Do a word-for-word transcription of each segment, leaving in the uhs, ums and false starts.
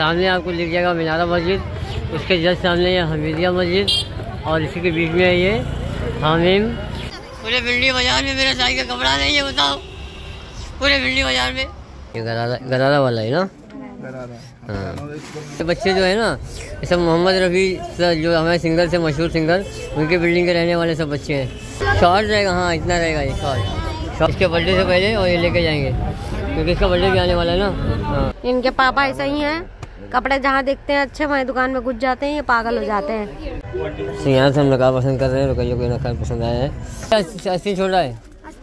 सामने आपको दिख जाएगा मीनारा मस्जिद, उसके जस्ट सामने ये हमीदिया मस्जिद और इसी के बीच में है ये हामीम। पूरे भिंडी बाजार में मेरा साइज का कपड़ा नहीं है, बताओ, पूरे भिंडी बाजार में। ये गरारा गरारा वाला है ना, हाँ। ये बच्चे जो है ना, ये सब मोहम्मद रफ़ी जो हमारे सिंगर से मशहूर सिंगर, उनके बिल्डिंग के रहने वाले सब बच्चे हैं। शॉर्ट रहेगा, हाँ इतना रहेगा ये शॉर्ट। शॉर्ट इसके बर्थडे से पहले और ये लेके जाएंगे क्योंकि इसका बर्थडे भी आने वाला है ना। हाँ। इनके पापा ऐसा ही हैं, कपड़े जहाँ देखते हैं अच्छे वहीं दुकान में घुस जाते हैं, ये पागल हो जाते हैं। तो यहाँ से हम नकाब पसंद कर रहे हैं, रुकइयो कोई नकाब पसंद आया है। अस्सी छोड़ा है,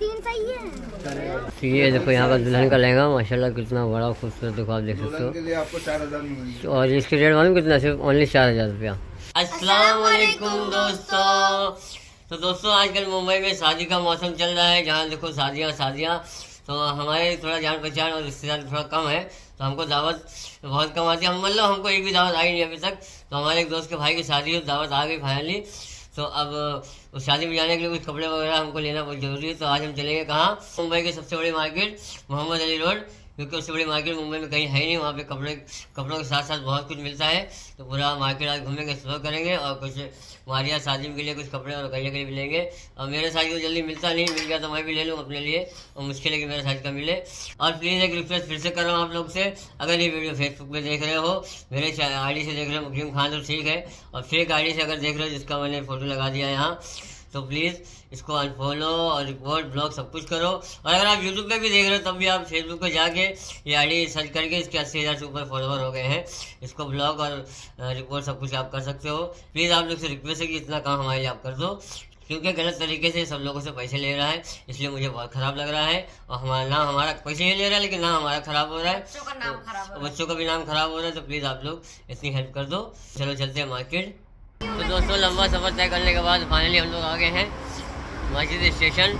तो ये देखो यहाँ का दुल्हन का लहंगा माशाल्लाह कितना बड़ा खूबसूरत, देखो आप देख सकते हो। आपको चार हजार और इसकी रेट मालूम कितना, सिर्फ ओनली चार हजार रुपया। अस्सलाम वालेकुम दोस्तों। तो दोस्तों आजकल मुंबई में शादी का मौसम चल रहा है, जहाँ देखो शादियाँ शादियाँ तो हमारे थोड़ा जान पहचान और रिश्तेदार थोड़ा कम है, तो हमको दावत बहुत कम आती है। हम मतलब हमको एक भी दावत आई नहीं अभी तक। तो हमारे एक दोस्त के भाई की शादी है, दावत आ गई फाइनली। तो अब उस शादी में जाने के लिए कुछ कपड़े वगैरह हमको लेना बहुत जरूरी है। तो आज हम चलेंगे कहाँ, मुंबई की सबसे बड़ी मार्केट मोहम्मद अली रोड, क्योंकि उससे बड़ी मार्केट मुंबई में कहीं है नहीं। वहाँ पे कपड़े कपड़ों के साथ साथ बहुत कुछ मिलता है। तो पूरा मार्केट आज घूमेंगे, एक्सप्लोर करेंगे और कुछ मारिया शादी के लिए कुछ कपड़े और कहीं के लिए मिलेंगे। और मेरे साइज को जल्दी मिलता नहीं, मिल गया तो मैं भी ले लूँ अपने लिए, और मुश्किल है कि मेरे साइज का मिले। और प्लीज़ एक रिक्वेस्ट फिर से कर रहा हूँ आप लोग से, अगर ये वीडियो फेसबुक पे देख रहे हो, मेरे आई डी से देख रहे हो मुकीम खान तो ठीक है, और फेक आई डी से अगर देख रहे हो जिसका मैंने फोटो लगा दिया यहाँ, तो प्लीज़ इसको अनफॉलो और रिपोर्ट ब्लॉग सब कुछ करो। और अगर आप यूट्यूब पे भी देख रहे हो तब भी आप फेसबुक पे जाके ये आईडी सर्च करके इसके अस्सी हज़ार से ऊपर फॉलोवर हो गए हैं, इसको ब्लॉग और रिपोर्ट सब कुछ आप कर सकते हो। प्लीज़ आप लोग से रिक्वेस्ट है कि इतना काम हमारे लिए आप कर दो, क्योंकि गलत तरीके से सब लोगों से पैसे ले रहा है, इसलिए मुझे बहुत ख़राब लग रहा है। और हमारा नाम, हमारा पैसे नहीं ले रहा है लेकिन नाम हमारा ख़राब हो रहा है, बच्चों का नाम खराब हो, बच्चों का भी नाम ख़राब हो रहा है। तो प्लीज़ आप लोग इतनी हेल्प कर दो। चलो चलते हैं मार्केट। तो दोस्तों लंबा सफ़र तय करने के बाद फाइनली हम लोग आ गए हैं मस्जिद स्टेशन।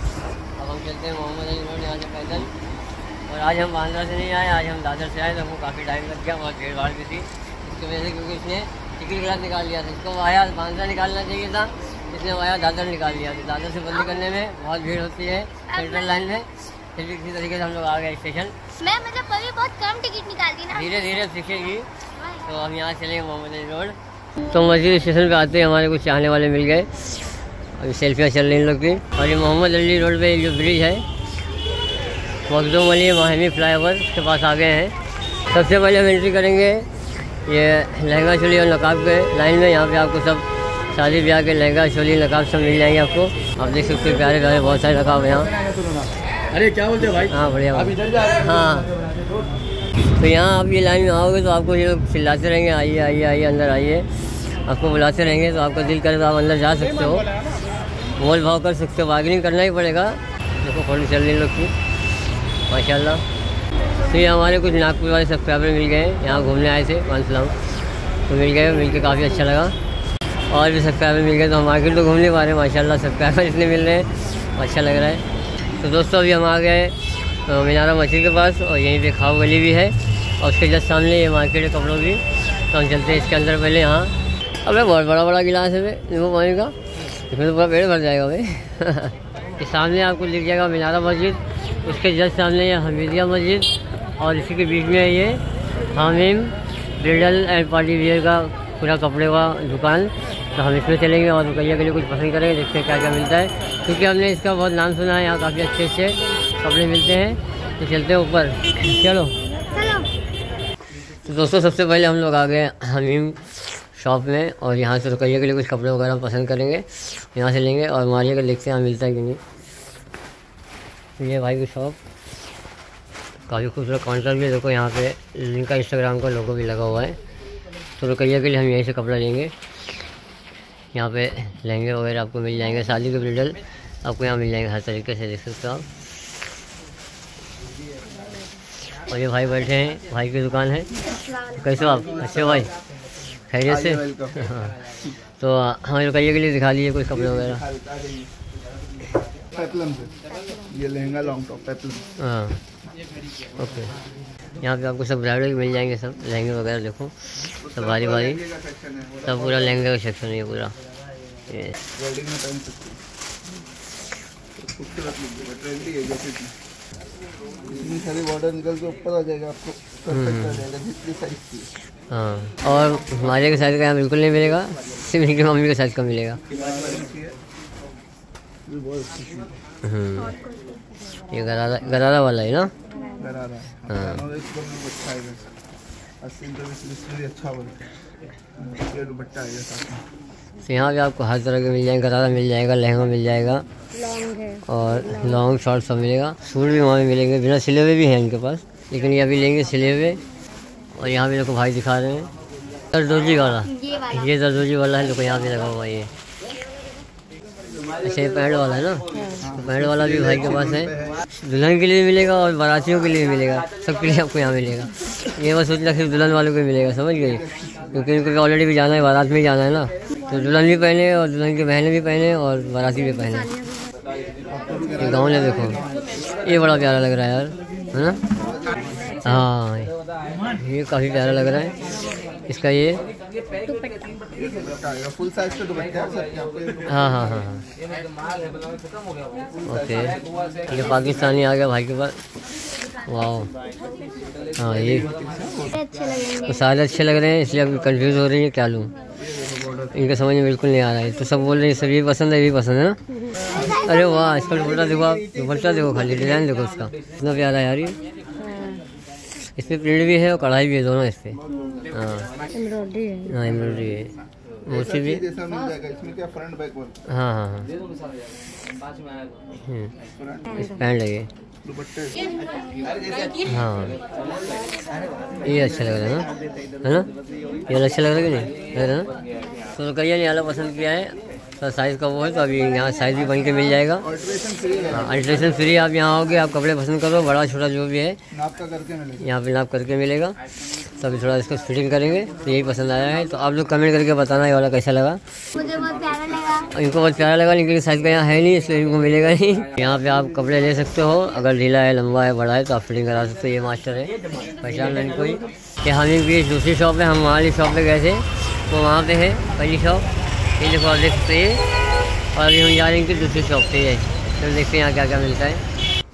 अब हम चलते हैं मोहम्मद अली रोड यहाँ से पैदल। और आज हम बांद्रा से नहीं आए, आज हम दादर से आए, तो हमको काफ़ी टाइम लग गया, बहुत भीड़ भाड़ भी थी इसकी वजह से, क्योंकि इसने टिकट गलत निकाल लिया था। इसको वाया बांद्रा निकालना चाहिए था, इसने वाया दादर निकाल लिया। तो दादर से बंदी करने में बहुत भीड़ होती है सेंट्रल लाइन में, फिर भी किसी तरीके से हम लोग आ गए स्टेशन। मैं मतलब कभी बहुत कम टिकट निकालती ना, धीरे धीरे सीखेगी। तो हम यहाँ चलेंगे मोहम्मद अली रोड। तो मस्जिद स्टेशन पे आते हैं हमारे कुछ चाहने वाले मिल गए, अभी सेल्फियाँ चल रही इन लोग की। और ये मोहम्मद अली रोड पे जो ब्रिज है मखदूम अली माहिमी फ्लाईओवर के पास आ गए हैं। सबसे पहले हम एंट्री करेंगे ये लहंगा चोली और नकाब के लाइन में। यहाँ पे आपको सब शादी ब्याह के लहंगा चोली नकाब सब मिल जाएंगे आपको। आप देख सकते हैं प्यारे प्यारे बहुत सारे नकाब हैं यहाँ। अरे क्या बोलते हो भाई? हाँ बढ़िया। हाँ तो यहाँ आप ये लाइन में आओगे तो आपको ये लोग चिल्लाते रहेंगे, आइए आइए आइए अंदर आइए, आपको बुलाते रहेंगे। तो आपका दिल करे तो आप अंदर जा सकते हो, मोल भाव कर सकते हो, बार्गेनिंग करना ही पड़ेगा। देखो फोटो चल रही लोग की माशाल्लाह। तो ये हमारे कुछ नागपुर वाले सब्सक्राइबर मिल गए, यहाँ घूमने आए थे मानसलाम, तो मिल गए, मिल के काफ़ी अच्छा लगा। और भी सब्सक्राइबर मिल गए, तो हम मार्केट तो घूम नहीं पा रहे माशाल्लाह, सब्सक्राइबर इतने मिल रहे हैं, अच्छा लग रहा है। तो दोस्तों अभी हम आ गए तो मीनारा मस्जिद के पास, और यहीं पे खाओ गली भी है, और उसके जस्ट सामने ये मार्केट है कपड़ों की। तो हम चलते हैं इसके अंदर पहले। यहाँ अबे बहुत बड़ा बड़ा गिलास है नींबू पानी का, इसमें तो पूरा पेड़ भर जाएगा भाई। इस सामने आपको दिख जाएगा मीनारा मस्जिद, उसके जस्ट सामने ये हमीदिया मस्जिद, और इसी के बीच में है ये Hameem bridal and party wear का पूरा कपड़े का दुकान। तो हम इसमें चलेंगे और रुकैया के लिए कुछ पसंद करेंगे, देखते हैं क्या क्या मिलता है, क्योंकि हमने इसका बहुत नाम सुना है, यहाँ काफ़ी अच्छे अच्छे कपड़े मिलते हैं। तो चलते हैं ऊपर, चलो चलो। तो दोस्तों सबसे पहले हम लोग आ गए हामीम शॉप में, और यहाँ से रुकैया के लिए कुछ कपड़े वगैरह पसंद करेंगे, यहाँ से लेंगे और मारिया का देखते हैं यहाँ मिलता है कि नहीं। तो ये भाई की शॉप काफ़ी खूबसूरत काउंटर भी, देखो यहाँ पे इनका इंस्टाग्राम का लोगो भी लगा हुआ है। तो रुकैया के लिए हम यहीं से कपड़ा लेंगे, यहाँ पे लहंगे वगैरह आपको मिल जाएंगे, शादी के ब्राइडल आपको यहाँ मिल जाएंगे हर तरीके से, देख सकते हो आप। और ये भाई बैठे हैं, भाई की दुकान है। कैसे हो आप? अच्छे भाई, खैरियत से? हाँ। तो हमें रुकैया के लिए दिखा लीजिए कुछ कपड़े वगैरह। पेप्लम से ये लहंगा लॉन्ग टॉप पेप्लम। हाँ ओके, यहाँ पे आपको सब ब्राइडल मिल जाएंगे, सब लहंगे वगैरह देखो सब बारी बारी, सब पूरा लहंगे का सेक्शन है ये पूरा। ये इतनी सारी बॉर्डर निकल के ऊपर आ जाएगा, आपको परफेक्ट आ जाएगा जितनी साइज की। हाँ, और हमारे के साइज़ का यहाँ बिल्कुल नहीं मिलेगा, सिर्फ इनकी मम्मी के साइज़ का मिलेगा। हम्म, ये गरारा गरारा वाला है ना? गरारा। हाँ, अच्छा बोलते हैं दुपट्टा है साथ में। तो यहाँ भी आपको हर तरह के मिल जाएंगे, गरारा मिल जाएगा, लहंगा मिल जाएगा, लॉन्ग है और लॉन्ग शॉर्ट सब मिलेगा। सूट भी वहाँ भी मिलेंगे, बिना सिले हुए भी हैं इनके पास, लेकिन ये अभी लेंगे सिले हुए। और यहाँ भी देखो भाई दिखा रहे हैं जरदोजी वाला, ये वाला ये जरदोजी वाला है, देखो यहाँ भी लगा हुआ है ये। ऐसे पैंट वाला है ना, तो पैंट वाला भी भाई के पास है। दुल्हन के लिए भी मिलेगा और बारातियों के लिए भी मिलेगा, सबके लिए आपको यहाँ मिलेगा। ये बस सोचना सिर्फ दुल्हन वालों को मिलेगा, समझ गए? क्योंकि इनको ऑलरेडी भी जाना है, बारात में ही जाना है ना, तो दुल्हन भी पहने और दुल्हन की बहनें भी पहने और बाराती भी पहने। ये गाउन है देखो, ये बड़ा प्यारा लग रहा है यार, है ना? हाँ, ये काफ़ी प्यारा लग रहा है इसका ये। फुल साइज का दुपट्टा है। हाँ हाँ हाँ हाँ, ओके। ये पाकिस्तानी आ गया भाई के पास, वाह। हाँ, ये अच्छे लगेंगे। तो सारे अच्छे लग रहे हैं, इसलिए अभी कंफ्यूज हो रही है क्या लूँ, इनका समझ में बिल्कुल नहीं आ रहा है। तो सब बोल रहे हैं सब ये पसंद है, ये पसंद है ना। अरे वाह, इसका दुपट्टा देखो आप, दुपट्टा देखो, खाली डिज़ाइन देखो उसका, इतना प्यारा है यार ये। इसमें प्रिंट भी है और कढ़ाई भी है, दोनों इस पर। हाँ, एम्ब्रॉयडरी है। हाँ, एम्ब्रॉयडरी है, मोची भी। जैसा मिल जाएगा इसमें, क्या फ्रंट बैक वर्क। हाँ हाँ हाँ, इस पैंट है ये, दुपट्टे हाँ, ये अच्छा लग रहा है ना, है ना? ये अच्छा लग रहा है कि नहीं लग रहा है ना? तो करिए नहीं आला पसंद किया है, तो साइज़ का वो है, तो अभी यहाँ साइज़ भी बन के मिल जाएगा। हाँ, अल्ट्रेशन फ्री। आप यहाँ आओगे, आप कपड़े पसंद करो, बड़ा छोटा जो भी है नाप का करके मिलेगा, यहाँ पे नाप करके मिलेगा। तो अभी थोड़ा इसको फिटिंग करेंगे, तो यही पसंद आया है। तो आप लोग कमेंट करके बताना ये वाला कैसा लगा। मुझे बहुत प्यारा लगा। इनको बहुत प्यारा लगा, लेकिन साइज़ का यहाँ है नहीं, इसलिए इनको मिलेगा नहीं। यहाँ पे आप कपड़े ले सकते हो, अगर ढीला है, लंबा है, बड़ा है, तो आप फिटिंग करा सकते हो। ये मास्टर है, पहचान इनको ही। कि हमें भी दूसरी शॉप है, हम हमारी शॉप पे गए थे, तो वहाँ पे है पहली शॉप, ये देखो आप देख सकते हैं। और अभी हम जा रहे हैं कि दूसरी शॉप पे है, तो देखते हैं यहाँ क्या क्या मिलता है।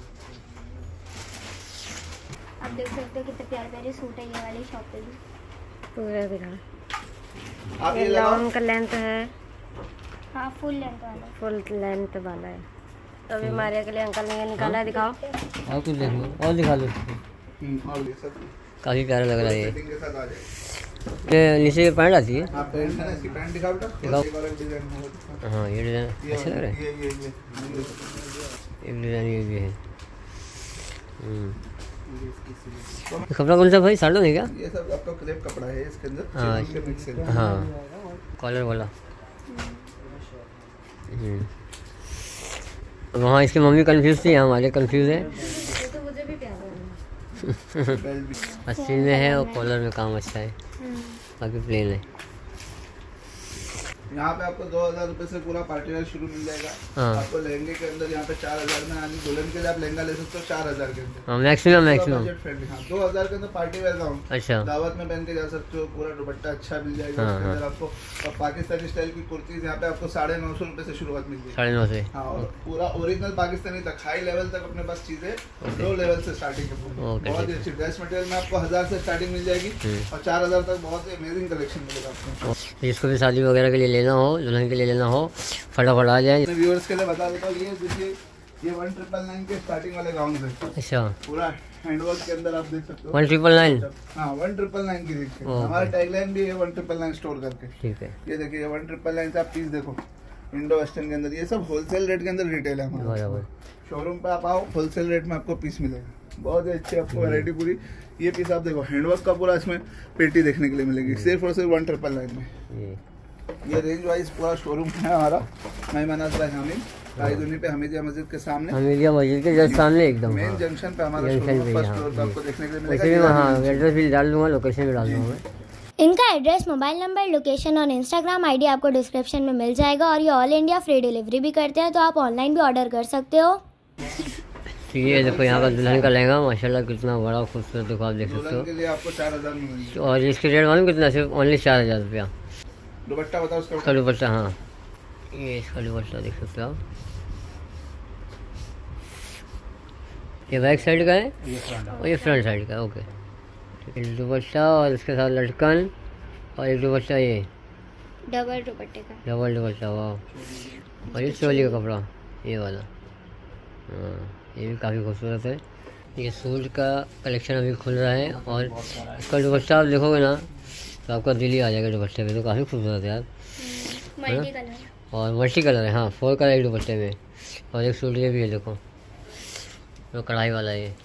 आप देख सकते हो कितने प्यारे प्यारे सूट है ये वाली शॉप पे भी। पूरा दिखा, आप ये ये लगाओ। लॉन्ग का लेंथ है, हाँ, फुल लेंथ वाला। फुल लेंथ वाला है। तो अभी मारिया के लिए अंकल ने ये निकाला है, दिखाओ। और कुछ देख लो, और दिखा लो। हम्म, और ये सब काफ़ी प्यारा लग रहा है ये। फिटिंग के साथ आ जाएगा। ये नीचे पैंट आती है। आप पैंट है ना, इसकी पैंट दिखाओ बेटा। दिखाओ। ये वाला डिजाइन है वो दिखाओ। हाँ, ये डिज़ाइन ये अच्छा लग रहा है, ये ये ये एक डिज़ाइन ये भी है। हम्म, ये कपड़ा कौन सा भाई, साटन है क्या? ये सब आपका क्रेप कपड़ा है, इसके अंदर हाँ। चिकन के मिक्स है। हाँ, कॉलर वाला। हम्म, वहाँ इसकी मम्मी कंफ्यूज थी, हमारे कंफ्यूज है। तो मुझे भी प्यारा बेल्ट भी। अस्सी में है और कॉलर में काम अच्छा है, बाकी प्लेन है। यहाँ पे आपको दो हजार रुपए से पूरा पार्टी वेयर शुरू मिल जाएगा। हाँ। आपको लहंगे के अंदर यहाँ पे चार हजार में, यानी दुल्हन के लिए आप लहंगा ले सकते हो चार हजार के अंदर। हाँ, मैक्सिमम मैक्सिमम। Budget friendly. हाँ, दो हजार के अंदर पार्टी वेयर गाउन, अच्छा, दावत में पहन के जा सकते हो, पूरा दुपट्टा अच्छा मिल जाएगा। हाँ, उसके अंदर हाँ। आपको और पाकिस्तानी स्टाइल की कुर्तीज यहाँ पे आपको साढ़े नौ सौ रुपए से शुरुआत मिल जाएगी। साढ़े नौ से। हाँ, और पूरा ओरिजिनल पाकिस्तानी तक, हाई लेवल तक अपने पास चीजें, लो लेवल से स्टार्टिंग है पूरी। ओके, बहुत ही ठीक अच्छी ड्रेस मटेरियल में आपको हजार से स्टार्टिंग मिल जाएगी हम्म। और चार हजार तक बहुत ही अमेजिंग कलेक्शन मिलेगा आपको। जिसको भी शादी वगैरह के लिए लेना हो, दुल्हन के लिए लेना हो, फटाफट आ जाए। अपने व्यूअर्स के लिए बता देता हूँ, ये देखिए ये वन ट्रिपल नाइन के स्टार्टिंग वाले गाउन है। अच्छा, पूरा हैंडवर्क के अंदर आप देख सकते हो। One triple nine. हाँ, वन ट्रिपल नाइन की देखिए, ओके। हमारा टैगलाइन भी है वन ट्रिपल नाइन स्टोर करके। ठीक है, ये देखिए वन ट्रिपल नाइन से आप पीस देखो, इंडो वेस्टर्न के अंदर, ये सब होलसेल रेट के अंदर रिटेल है हमारा। बराबर। शोरूम पे आप आओ, होलसेल रेट में आपको पीस मिलेगा, बहुत ही अच्छी आपको वैरायटी पूरी। ये पीस आप देखो, हैंडवर्क का पूरा इसमें पेटी देखने के लिए मिलेगी, सिर्फ और सिर्फ वन ट्रिपल नाइन में। ये ये रेंज वाइज पूरा शोरूम है हमारा, मेहमानाज भाई हामिद, रायदुनी पे हमीदिया मस्जिद के सामने, हमीदिया मस्जिद के जस्ट सामने एकदम। मेन हाँ, जंक्शन पे हमारा जंक्शन शोरूम पे, फर्स्ट हाँ, फ्लोर पे जी। आपको देखने के लिए वैसे भी मिलेगा। हाँ, एड्रेस भी डाल दूंगा, लोकेशन भी डाल दूंगा मैं। इनका एड्रेस, मोबाइल नंबर, लोकेशन और इंस्टाग्राम आईडी आपको डिस्क्रिप्शन में मिल जाएगा। और ये ऑल इंडिया फ्री डिलीवरी भी करते हैं, तो आप ऑनलाइन भी ऑर्डर कर सकते हो। तो ये देखो यहाँ का दुल्हन का लहंगा, माशाल्लाह कितना बड़ा खूबसूरत, देखो आप देख सकते दुल्हन हो। के लिए आपको चार हजार में मिलेगी। और इसके रेट मालूम कितना, सिर्फ ओनली चार हज़ार रुपया। दुपट्टा बताओ उसका। इसका दुपट्टा, हाँ, ये इसका दुपट्टा देख सकते हो आप, ये बैक साइड का है ये फ्रंट और ये फ्रंट साइड का है। ओके, एक दुपट्टा और इसके साथ लटकन और एक दुपट्टा, ये डबल दुपट्टे का। डबल दुपट्टा। वाह, और ये चोली का कपड़ा ये वाला। हाँ, ये भी काफ़ी खूबसूरत है। ये सूट का कलेक्शन अभी खुल रहा है और इसका दुपट्टा आप देखोगे ना तो आपका दिल ही आ जाएगा दुपट्टे पे। तो काफ़ी खूबसूरत है यार, मल्टी कलर और मल्टी कलर है। हाँ, फोर कलर एक दुपट्टे में। और एक सूट ये भी है, देखो तो कढ़ाई वाला है ये।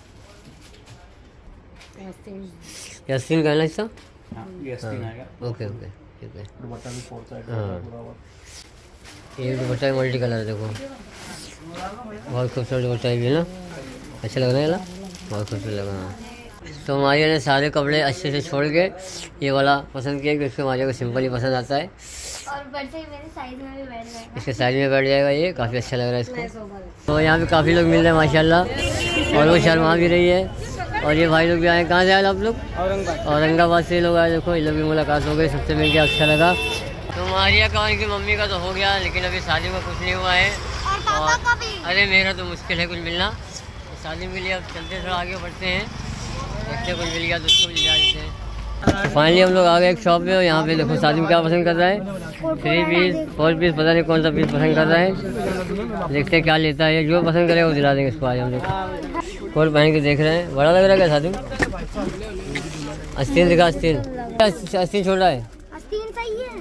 यास्तीन का है ना इसका? ये आस्तीन आएगा। ओके ओके, ठीक है। दुपट्टा भी फोर साइड हाँ। पूरा हुआ। ये दुपट्टा मल्टी कलर है, देखो बहुत खूबसूरत दुपट्टा है ना। अच्छा लग रहा है ना, बहुत खूबसूरत लग रहा है। तो मारिया ने सारे कपड़े अच्छे से छोड़ के ये वाला पसंद किया, क्योंकि मारिया को सिंपल ही पसंद आता है और बट से मेरे साइज में भी बैठ जाएगा। इसके साइज में बैठ जाएगा। ये काफ़ी अच्छा लग रहा है इसको। तो यहाँ पे काफ़ी लोग मिल रहे हैं माशाल्लाह, और वो शर्मा भी रही है। और ये भाई लोग भी आए। कहाँ से आए आप लोग? औरंगाबाद। औरंगाबाद से लोग आए। देखो ये लोग भी मुलाकात हो गई, सबसे मिल के अच्छा लगा। तो मारिया का उनकी मम्मी का तो हो गया, लेकिन अभी शादी में कुछ नहीं हुआ है। और अरे मेरा तो मुश्किल है कुछ मिलना शादी के लिए। अब चलते थोड़ा आगे बढ़ते हैं, देखते कुछ मिल गया तो उसको भी जा देते हैं। फाइनली हम लोग आ गए एक शॉप में, और यहाँ पे देखो शादी में क्या पसंद कर रहा है। थ्री पीस, फोर पीस, पता नहीं कौन सा पीस पसंद कर रहा है। देखते हैं क्या लेता है। जो पसंद करेगा वो दिला देंगे इसको। आज हम लोग कोट पहन के देख रहे हैं। बड़ा लग रहा है क्या शादी में? आस्तीन दिखा, आस्तीन आस्तीन छोड़ रहा है। आस्तीन सही है।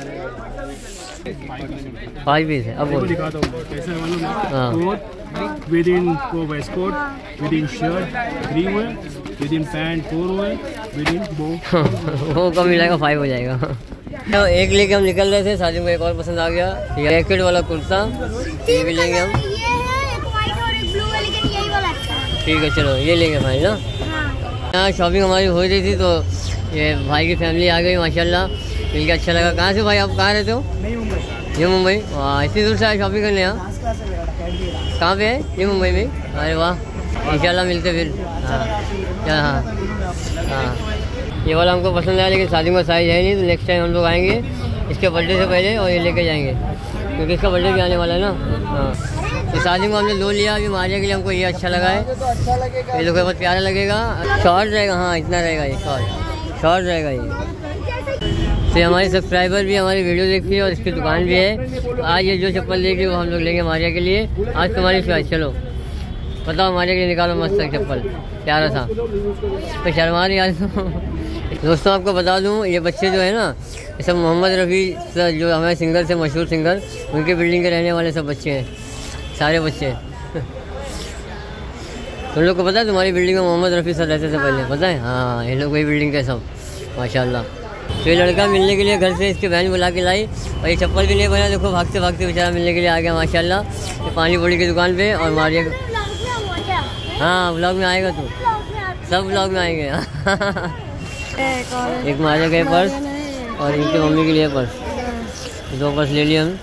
फाइव पीस है। अब बोल। दिखाता हूँ कैसा है मालूम है? हाँ। कोट विद इन को waistcoat within shirt three हुए, विद इन पैंट फोर हुए, विद इन बो वो कम मिलेगा, फाइव हो जाएगा। तो एक लेके हम निकल रहे थे, शादी में एक और पसंद आ गया, ये जैकेट वाला कुर्ता, ये भी लेंगे हम। ये है एक व्हाइट और एक ब्लू है, लेकिन यही वाला अच्छा है। ठीक है चलो ये लेंगे भाई ना। हाँ। यहाँ शॉपिंग हमारी हो रही थी, तो ये भाई की फैमिली आ गई माशाल्लाह, मिल के अच्छा लगा। कहाँ से भाई आप? कहाँ रहते हो? ये मुंबई। वाह, इतनी दूर से आए शॉपिंग करने यहाँ? कहाँ पे है ये? मुंबई में। अरे वाह, इंशाल्लाह मिलते फिर। हाँ क्या? हाँ हाँ, ये वाला हमको पसंद आया, लेकिन शादी में साइज है नहीं, तो नेक्स्ट टाइम हम लोग आएंगे इसके बर्थडे से पहले और ये लेके जाएंगे, क्योंकि इसका बर्थडे भी आने वाला है ना। हाँ, तो शादी में हमने लो लिया। अभी मारिया के लिए हमको ये अच्छा लगा है, ये लोग बहुत प्यारा लगेगा। शॉर्ट रहेगा, हाँ इतना रहेगा, ये शॉर्ट शॉर्ट रहेगा ये। तो हमारे सब्सक्राइबर भी हमारी वीडियो देखती है और इसकी दुकान भी है। आज ये जो चप्पल लेगी वो हम लोग लेंगे मारिया के लिए। आज तुम्हारी ख्वाहिश, चलो बताओ मारिया के लिए निकालो मस्त चप्पल, प्यारा था। तो शर्मा रही आज तो। दोस्तों आपको बता दूं, ये बच्चे जो है ना, ये सब मोहम्मद रफ़ी सर, जो हमारे सिंगर से मशहूर सिंगर, उनके बिल्डिंग के रहने वाले सब बच्चे हैं, सारे बच्चे। तुम लोग को पता है तुम्हारी बिल्डिंग में मोहम्मद रफ़ी सर रहते थे पहले, पता है? हाँ, ये लोग वही बिल्डिंग के सब माशाल्लाह। तो ये लड़का मिलने के लिए घर से इसके बहन बुला के लाई, और ये चप्पल भी नहीं बना, देखो भागते भागते बेचारा मिलने के लिए आ गया माशाल्लाह। ये पानी पूरी की दुकान पे। और मारिया, हाँ ब्लॉग में आएगा तू, सब ब्लॉग में आएंगे। एक मारिया का पर्स और इनकी मम्मी के लिए पर्स, दो पर्स ले लिए हम।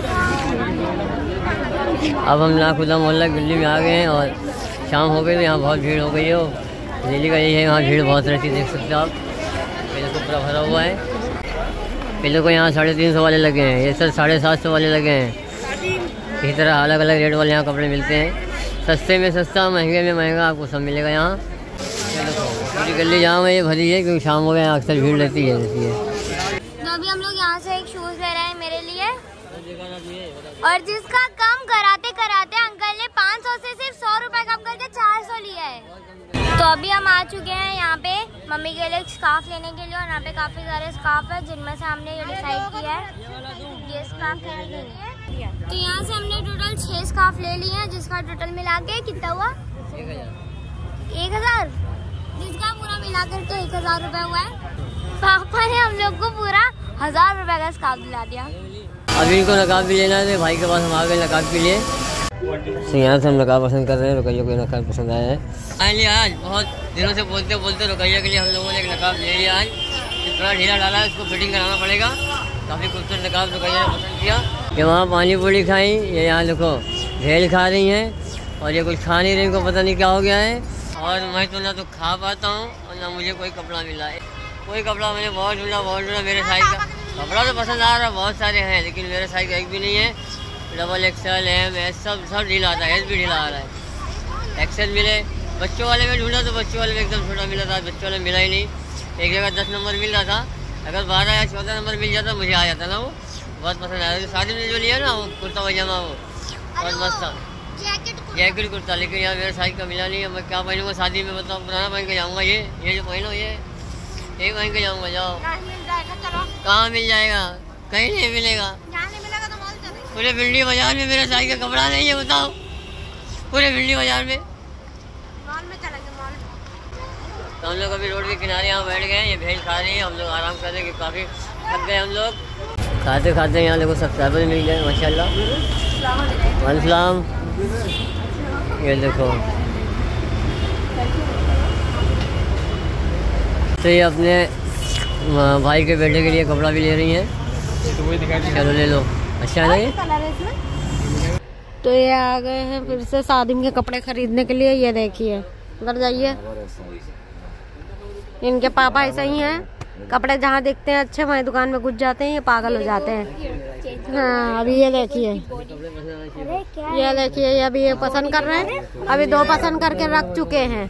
अब हम ना खुदा मोहल्ला दिल्ली में आ गए हैं, और शाम हो गई तो यहाँ बहुत भीड़ हो गई है। दिल्ली का यही है, यहाँ भीड़ बहुत रहती है, देख सकते हो आप। पहले तो पूरा भरा हुआ है, पहले को यहाँ साढ़े तीन सौ वाले लगे हैं, ये सर साढ़े सात सौ वाले लगे हैं। इसी तरह अलग अलग रेट वाले यहाँ कपड़े मिलते हैं, सस्ते में सस्ता, महंगे में महंगा, आपको सब मिलेगा यहाँ। पूरी गली जहाँ है ये भरी है, क्योंकि शाम हो गया अक्सर भीड़ रहती है रहती है। तो अभी हम लोग यहाँ से एक शूज ले रहे हैं मेरे लिए, और जिसका कम कराते कराते अंकल ने पाँच सौ से सिर्फ सौ रुपए कम करके चार सौ लिया है। तो अभी हम आ चुके हैं यहाँ पे मम्मी के लिए स्कार्फ लेने के लिए, और यहाँ पे काफी सारे स्कार्फ है, जिनमें से हमने ये डिसाइड किया है ये स्कार्फ लेने के लिए। तो यहाँ से हमने टोटल छह स्कार्फ ले लिए हैं, जिसका टोटल मिला के कितना हुआ? एक हजार, जिसका पूरा मिला करके एक हजार रुपए हुआ है। पापा ने हम लोग को पूरा हजार रुपए का स्कार्फ दिला दिया। अभी इनको नकाब भी लेना है, भाई के पास हम आ गए नकाब के लिए। तो यहाँ से हम नकाब पसंद कर रहे हैं, रुकैया को नकाब पसंद आया है। फाइनली आज बहुत दिनों से बोलते बोलते रुकैया के लिए हम लोगों ने एक नकाब ले लिया। आज थोड़ा ढीला डाला है, इसको फिटिंग कराना पड़ेगा। काफ़ी खूबसूरत नकाब रुकैया ने पसंद किया। ये वहाँ पानी पूरी खाई, ये यहाँ देखो भेल खा रही हैं, और ये कुछ खा नहीं रही, इनको पता नहीं क्या हो गया है। और मैं तो ना तो खा पाता हूँ और ना मुझे कोई कपड़ा मिला है, कोई कपड़ा मैंने बहुत ढूंढा बहुत ढूंढा, मेरे साइज का कपड़ा तो पसंद आ रहा, बहुत सारे हैं, लेकिन मेरे साइज का एक भी नहीं है। डबल एक्सएल एम एस सब सब ढीला आता है, एस भी ढीला आ रहा है। एक्सेल मिले। बच्चों वाले में ढूंढा तो बच्चों वाले में एकदम छोटा मिला था, बच्चों वाले मिला ही नहीं। एक जगह दस नंबर मिल रहा था, अगर बारह या चौदह नंबर मिल जाता मुझे आ जाता ना, वो बहुत पसंद आया। शादी में जो लिया ना वो कुर्ता पजामा वो बहुत मस्त था, जैकेट कुर्ता, लेकिन यार मेरा साइज का मिला नहीं। अब मैं क्या पहनूंगा शादी में, बताओ। पुराना पहन के जाऊँगा, ये ये जो पहनो ये ये पहन के जाऊँगा। जाओ कहाँ मिल जाएगा, कहीं नहीं मिलेगा। पूरे भिंडी बाजार में मेरा साइज का कपड़ा नहीं है, बताओ। पूरे भिंडी बाजार में तो हम लोग अभी रोड के किनारे यहाँ बैठ गए, ये भेल खा रही है, हम लोग आराम कर रहे हैं, काफ़ी थक गए हम लोग। खाते खाते यहाँ देखो सब्सक्राइबर मिल गए माशाल्लाह। वालेकुम, ये देखो तो ये अपने भाई के बेटे के लिए कपड़ा भी ले रही हैं, चलो ले लो। अच्छा है ना ये। तो ये आ गए हैं फिर से शादी के कपड़े खरीदने के लिए। ये देखिए उधर जाइए, इनके पापा ऐसे ही हैं, कपड़े जहाँ देखते हैं अच्छे वहीं दुकान में घुस जाते हैं, ये पागल हो जाते हैं। हाँ अभी ये देखिए, ये देखिए ये अभी ये पसंद कर रहे हैं, अभी दो पसंद करके रख चुके हैं,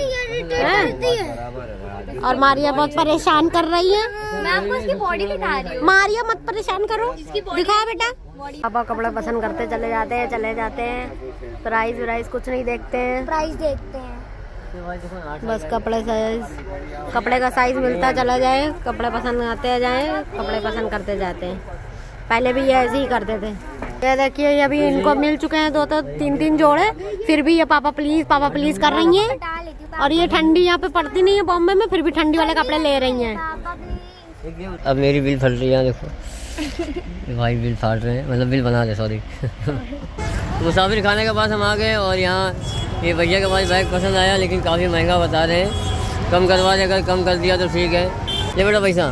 हैं? और मारिया बहुत परेशान कर रही है। मैं आपको इसकी बॉडी दिखा रही हूँ। मारिया मत परेशान करो, दिखाओ बेटा। पापा कपड़े पसंद करते चले जाते हैं, चले जाते हैं, प्राइस व्राइस कुछ नहीं देखते हैं, प्राइस देखते हैं बस कपड़े साइज, कपड़े का साइज मिलता चला जाए, कपड़े पसंद आते जाए, कपड़े पसंद करते जाते हैं। पहले भी ये ऐसे ही करते थे। ये देखिए ये अभी इनको मिल चुके हैं दो तो तीन तीन जोड़े, फिर भी ये पापा प्लीज पापा प्लीज कर रही हैं। और ये ठंडी यहाँ पे पड़ती नहीं है बॉम्बे में, फिर भी ठंडी वाले कपड़े ले रही हैं। अब मेरी बिल फट रही है, देखो भाई बिल फाड़ रहे हैं, मतलब बिल बना रहे सॉरी। मुसाफिर खाने के पास हम आ गए और यहाँ ये भैया के पास बैग पसंद आया, लेकिन काफ़ी महंगा बता रहे हैं। कम करवा दे, अगर कम कर दिया तो ठीक है, ले बेटा पैसा।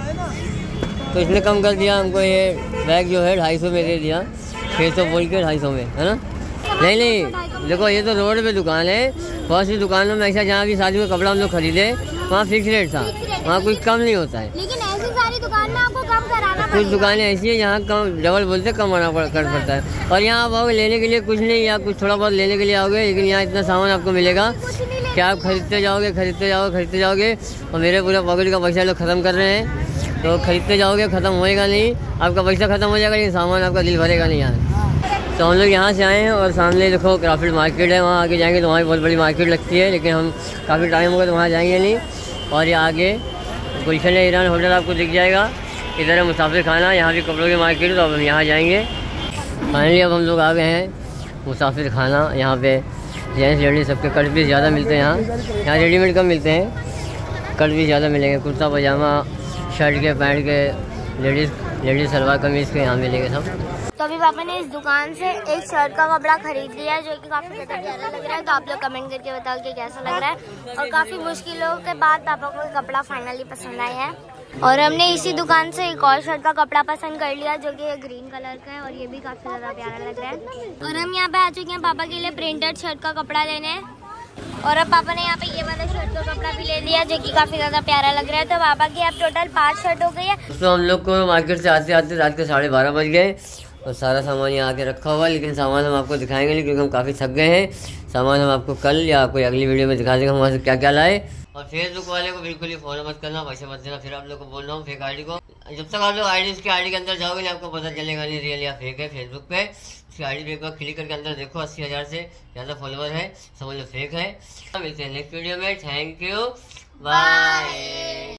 तो इसने कम कर दिया हमको, ये बैग जो है ढाई सौ में दे दिया, छः सौ बोल के ढाई सौ में, है ना। नहीं नहीं देखो ये तो रोड पे दुकान है, बहुत सी दुकानों में ऐसा जहाँ भी शादी में कपड़ा हम लोग खरीदे वहाँ फिक्स रेट था, वहाँ कुछ कम नहीं होता है। लेकिन ऐसी सारी दुकान में आपको कम कराना कुछ दुकानें ऐसी है जहाँ कम डबल बोलते कम आना कर पड़ता है। और यहाँ आप आओगे लेने के लिए कुछ नहीं, या कुछ थोड़ा बहुत लेने के लिए आओगे, लेकिन यहाँ इतना सामान आपको मिलेगा कि आप खरीदते जाओगे खरीदते जाओगे खरीदते जाओगे और मेरे पूरा पॉकेट का पैसा लोग ख़त्म कर रहे हैं। तो खरीदते जाओगे ख़त्म होएगा नहीं, आपका पैसा ख़त्म हो जाएगा, लेकिन सामान आपका दिल भरेगा नहीं यार। तो हम लोग यहाँ से आए हैं और सामने देखो क्राफ्ट मार्केट है, वहाँ आगे जाएंगे तो वहाँ बहुत बड़ी मार्केट लगती है, लेकिन हम काफ़ी टाइम होगा तो वहाँ जाएंगे नहीं। और ये आगे गुलशन ईरान होटल आपको दिख जाएगा, इधर है मुसाफिर खाना, यहाँ भी कपड़ों की मार्केट है, तो अब हम यहाँ जाएंगे। फाइनली अब हम लोग आ गए हैं मुसाफिर खाना। यहाँ पे जेंट्स लेडीज सबके कट भी ज़्यादा मिलते हैं, यहाँ यहाँ रेडीमेड कम मिलते हैं, कट भी ज़्यादा मिलेंगे। कुर्ता पजामा शर्ट के पैंट के, लेडीज़ लेडीज़ सलवार कमीज़ के यहाँ मिलेंगे सब। तो अभी पापा ने इस दुकान से एक शर्ट का कपड़ा खरीद लिया है जो कि काफी ज्यादा प्यारा लग रहा है, तो आप लोग कमेंट करके बताओ कि कैसा लग रहा है। और काफी मुश्किलों के बाद पापा को कपड़ा फाइनली पसंद आया है। और हमने इसी दुकान से एक और शर्ट का कपड़ा पसंद कर लिया जो कि ग्रीन कलर का है, और ये भी काफी ज्यादा प्यारा लग रहा है। और हम यहाँ पे आ चुके हैं पापा के लिए प्रिंटेड शर्ट का कपड़ा लेने, और अब पापा ने यहाँ पे ये वाला शर्ट का कपड़ा भी ले लिया जो कि काफी ज्यादा प्यारा लग रहा है। तो पापा की अब टोटल पाँच शर्ट हो गई है। तो हम लोग को मार्केट से आते आते रात के साढ़े बारह बज गए और सारा सामान यहाँ आके रखा हुआ, लेकिन सामान हम आपको दिखाएंगे नहीं क्योंकि हम काफ़ी थक गए हैं। सामान हम आपको कल या कोई अगली वीडियो में दिखा देंगे हम वहाँ से क्या क्या लाए। और फेसबुक वाले को बिल्कुल ही फॉलो मत करना, पैसे मत देना। फिर आप लोग को बोल रहा हूँ फेक आईडी को, जब तक आप लोग आईडी उसकी आईडी के अंदर जाओगे नहीं आपको पता चलेगा नहीं रियल या फेक है। फेसबुक पे उसकी आईडी पे एक बार क्लिक करके अंदर देखो, अस्सी हज़ार से ज़्यादा फॉलोवर है, समझ लो फेक है। मिलते हैं नेक्स्ट वीडियो में, थैंक यू, बाय।